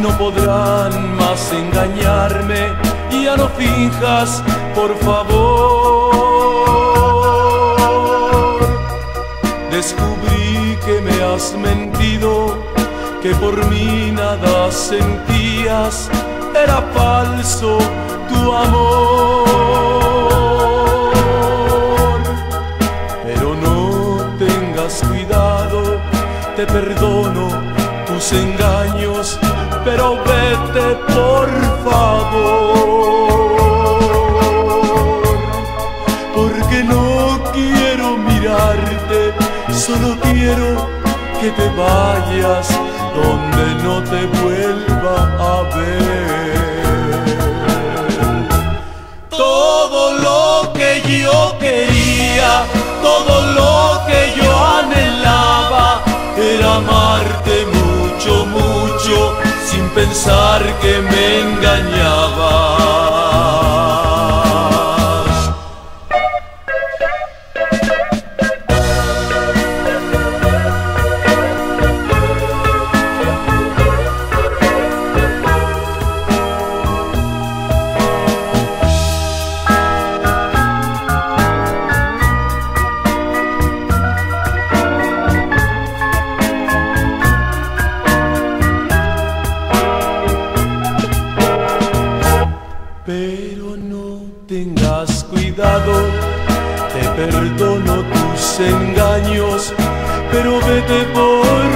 no podrán más engañarme. Ya no finjas, por favor. Descubrí que me has mentido, que por mí nada sentías. Era falso tu amor. Pero no tengas cuidado, te perdono tus engaños, pero vete por favor, porque no quiero mirarte, solo quiero que te vayas donde no te vuelva a ver. Todo lo que yo quería, todo lo que yo anhelaba, era amarte mucho, mucho, sin pensar que me engañabas. Pero no tengas cuidado, te perdono tus engaños, pero vete por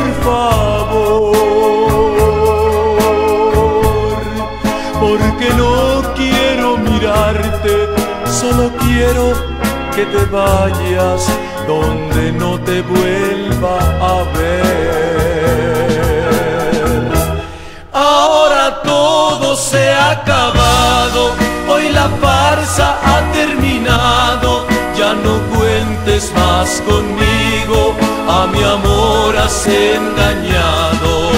favor, porque no quiero mirarte, solo quiero que te vayas donde no te vuelva a ver. Ahora todo se ha acabado, hoy la farsa ha terminado. Ya no cuentes más conmigo, a mi amor has engañado.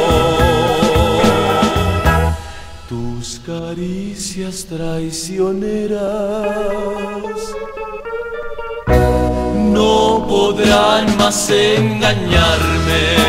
Tus caricias traicioneras no podrán más engañarme.